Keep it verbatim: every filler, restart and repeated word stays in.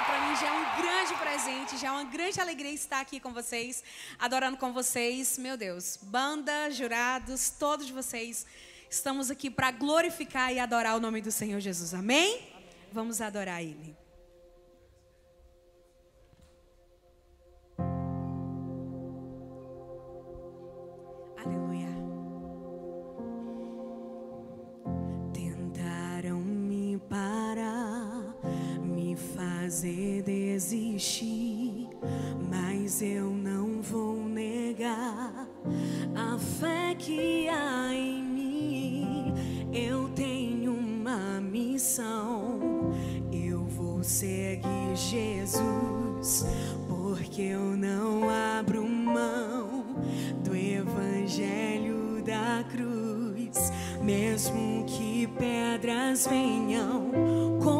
para mim já é um grande presente, já é uma grande alegria estar aqui com vocês, adorando com vocês. Meu Deus, banda, jurados, todos vocês, estamos aqui para glorificar e adorar o nome do Senhor Jesus. Amém? Amém. Vamos adorar Ele. Aleluia. Tentaram me parar, me fazer desistir, mas eu não vou negar a fé que há em mim. Eu tenho uma missão, eu vou seguir Jesus, porque eu não abro mão do evangelho da cruz. Mesmo que pedras venham